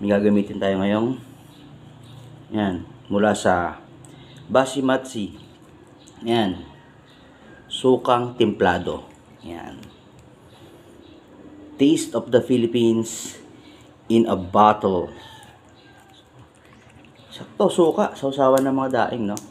May gagamitin tayo ngayong yan, mula sa Basimatsi. Yan, sukang templado. Yan, Taste of the Philippines in a bottle. Sakto, suka, sausawan ng mga daing, no?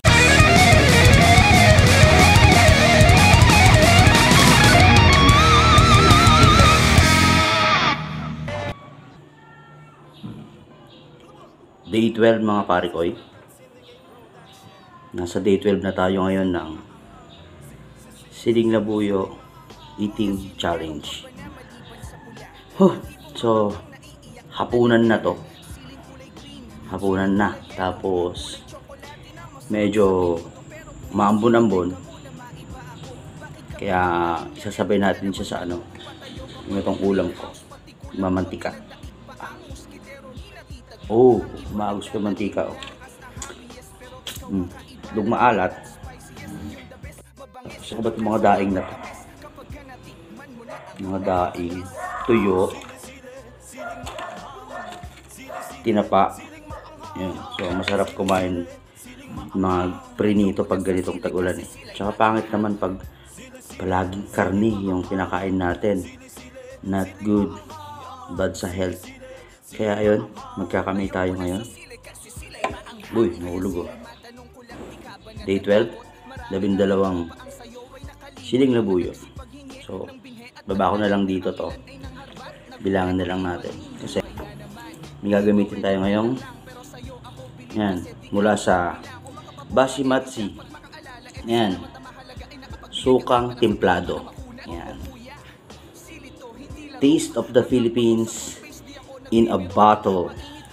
Day 12 mga parikoy. Nasa day 12 na tayo ngayon ng Siling Labuyo Eating Challenge. So, hapunan na to. Hapunan na. Tapos, medyo maambon-ambon. Kaya, isasabay natin siya sa ano, yung itong ulam ko. Mamantika. Oh, maagos pa mantika, oh. Dug maalat. Saka ba't mga daing na to? Mga daing, tuyo, tinapa. Yan. So, masarap kumain mga prinito pag ganitong tag-ulan eh. Tsaka pangit naman pag palaging karni yung kinakain natin. Not good. Bad sa health. Kaya ayun, magkakamay tayo ngayon. Uy, nahulog oh. Day 12, 12 Siling Labuyo. So, baba ko na lang dito to. Bilangan na lang natin. Kasi, may gagamitin tayo ngayong yan, mula sa Basimatsi. Yan, sukang templado. Yan, Taste of the Philippines in a bottle.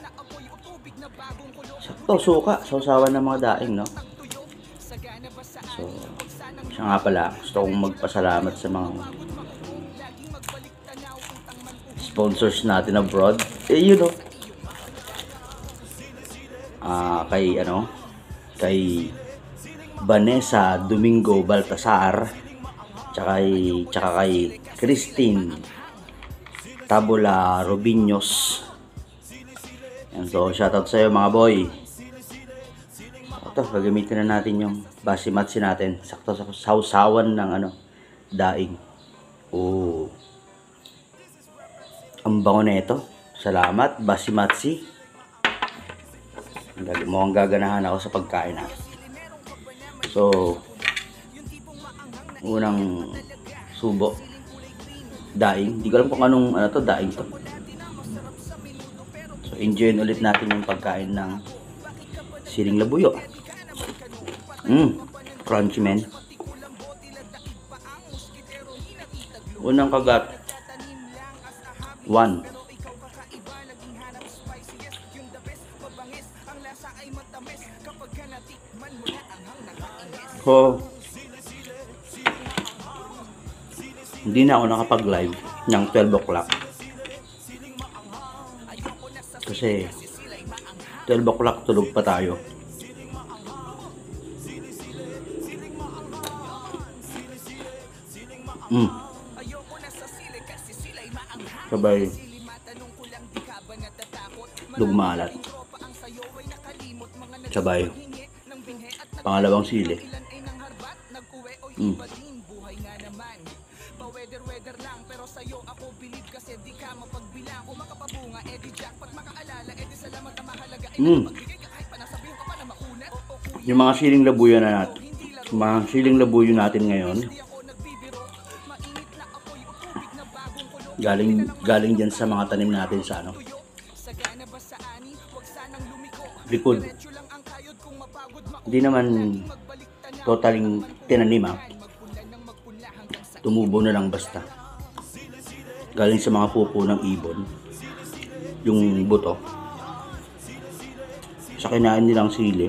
Sakto, suka, sausawan ng mga daing, no? So, siya nga pala, gusto kong magpasalamat sa mga sponsors natin abroad. You know, kay Vanessa Domingo Baltasar, tsaka kay Christine Tabula Robiños. Yan, so shoutout sa iyo mga boy. Ito, gagamitin na natin yung Basimatsi natin. Sakto sa sausawan ng daing. Oh, ang bango na ito. Salamat Basimatsi. Mukhang gaganahan ako sa pagkain ha. So, unang subo, daing. Hindi ko alam kung anong daing to. So, enjoyin ulit natin yung pagkain ng Siling Labuyo. Crunchy man. Unang kagat, 1. So, hindi na ako nakapag-live ng 12 o'clock. Kasi 12 o'clock tulog pa tayo. Sabay dugmalat. Sabay pangalawang sili. Yung mga siling labuyo na natin. Mga siling labuyo natin ngayon. Galing diyan sa mga tanim natin sa likod. Hindi naman totaling tinanim ha. Tumubo na lang basta. Galing sa mga pupo ng ibon. Yung buto. Sa kinain nilang sili.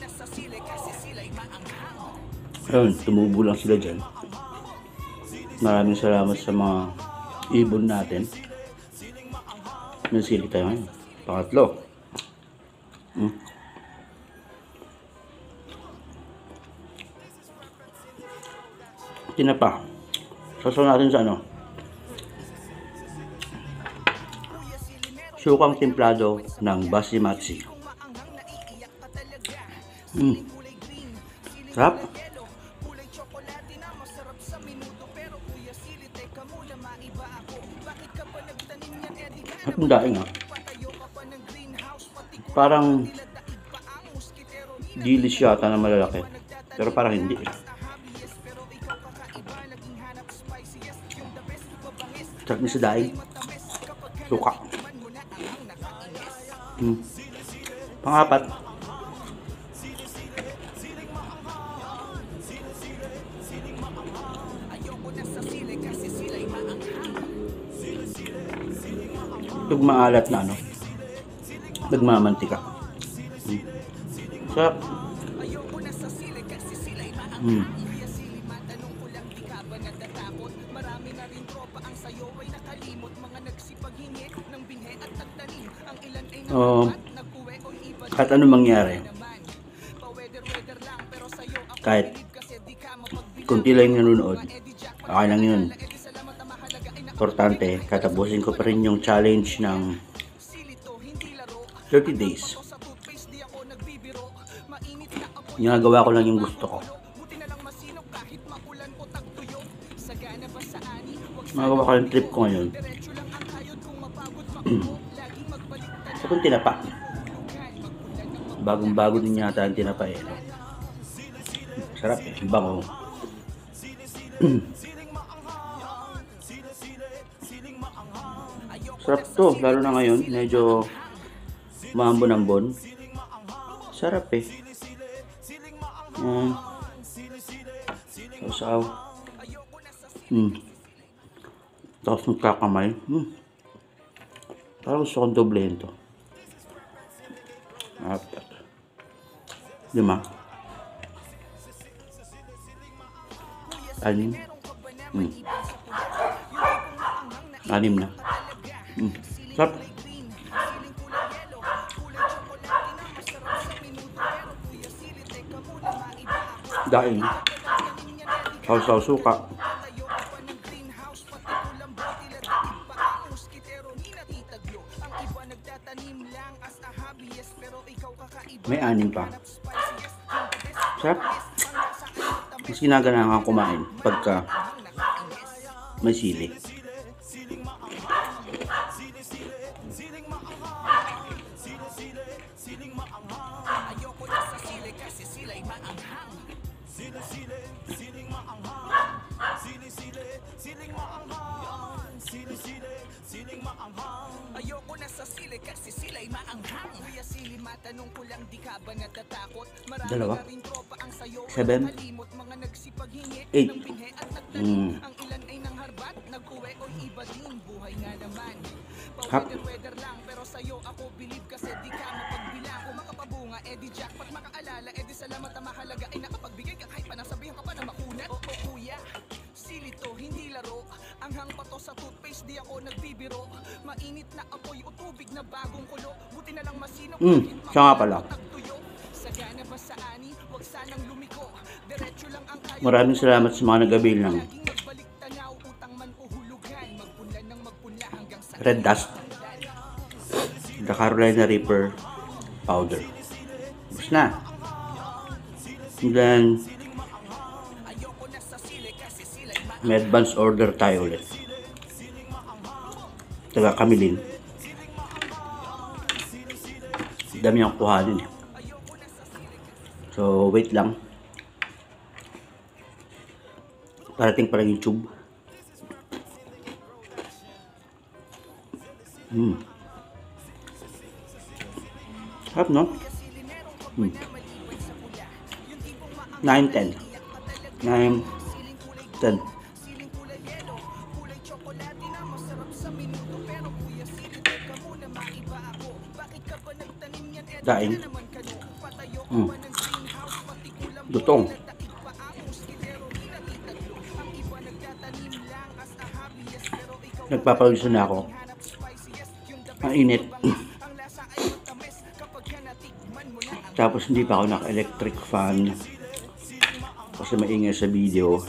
Ayun, tumubo lang sila dyan. Maraming salamat sa mga ibon natin. May sili tayo ngayon. Pangatlo. Tinapa. Sasaw natin sa Sukang templado ng Basimatsi. Sarap. At ang daing parang dilis yata na malalaki. Pero parang hindi. Sarap niya sa daing. Suka. Pang-apat. Itong maalat na ano, nagmamantika. Sarap. Kahit ano mangyari, kahit kunti lang yung nanonood, okay lang yun. Importante, katapusin ko pa rin yung challenge ng 30 days. Ginagawa ko lang yung gusto ko. Ginagawa ko yung trip ko ngayon. Itong tinapa. Bagong-bago din yata ang tinapa eh. Sarap eh. Bango. Sarap to. Lalo na ngayon. Medyo maambon-ambon. Sarap eh. Sausaw. Tapos magkakamay. Parang gusto kong doblehin to. Apat. 5. 6. 6 na. Sarap. Daing. Sausaw suka. May 6 pa. Sarap. Mas ginaganahan kumain pagka may sili. Ayoko na sa sili kasi sila'y maanghang. Kuya sili matanong ko lang di ka ba natatakot? Marami na rin tropa ang sayo. 7. Kalimot mga nagsipaghingi 8. ng binhe at nagtanim. Ang ilan ay nangharbat, nag-uwi o iba din. Buhay nga naman. Pa-weather lang pero sa'yo ako believe kasi di ka mapagbilang. Kung makapabunga, edi jackpot makaalala, edi salamat na mahalaga ay nakapagbigay ka kahit pa nasabihan ka pa na makunat. Oo kuya, sili to, hindi laro. Anghang pa to sa toothpaste, di ako nagbibiro. Mainit na apoy o tubig na bagong kulo. Buti na lang masinok siya nga pala. Sagana ba sa ani, wag sanang lumiko. Diretso lang ang kayo. Maraming salamat sa mga nag-avail ng Red Dust, the Carolina Reaper powder. Tapos na. And then may advance order tayo ulit. Taga Kamilin. Dami ang kuhanin eh. So wait lang. Parating pa lang yung tube. Sarap no? 9, 10. 9, 10. Daing. Lutong. Nagpapawisan na ako. Ang init. Tapos hindi pa ako naka-electric fan kasi maingay sa video.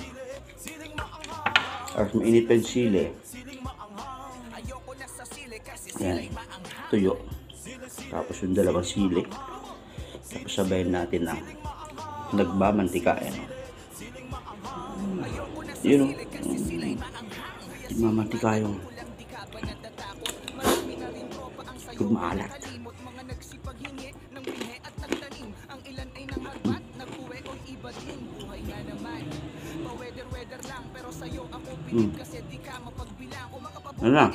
Tapos mainit pa yung sili. Yan. tuyo. Tapos yung dalawang sili. Tapos sabayin natin ng nagmamantika. Yun o. Nagmamantika yung maalat. Ano na?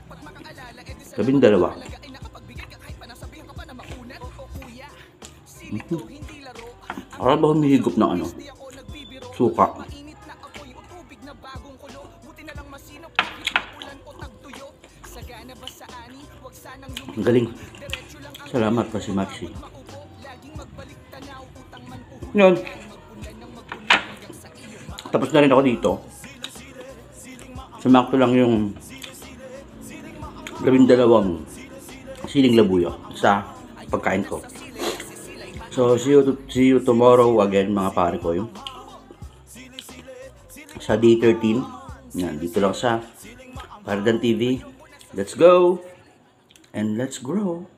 12. Para ba humihigop ng ano? Suka. Ang galing. Salamat pa si Maxi. Yun. Tapos na rin ako dito. Sumakto lang yung 12 siling labuyo sa pagkain ko. So, see you tomorrow again, mga pare ko. Yung sa day 13. Yan, dito lang sa Pardan TV. Let's go! And let's grow!